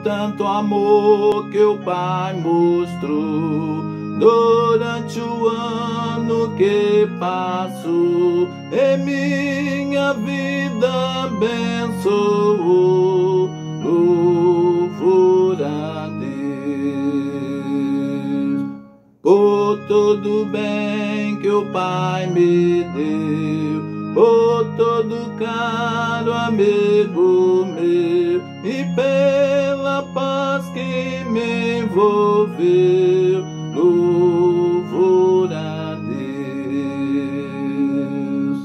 tanto amor que o Pai mostrou durante o ano que passou, em minha vida abençoou. Louvor a Deus por todo o bem que o Pai me deu, por todo caro amigo meu e pela paz que me envolveu. Louvor a Deus.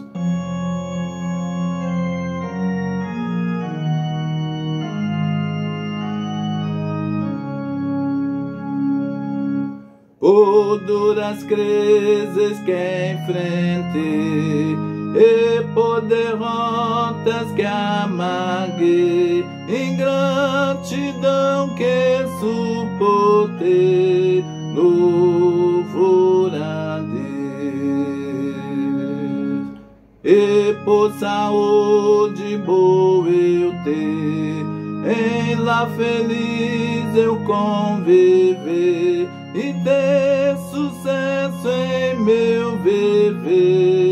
Por duras crises que enfrentei e por derrotas que amarguei, ingratidão que suportei. Louvor a Deus. E por saúde boa eu ter, em lá feliz eu conviver e ter sucesso em meu viver.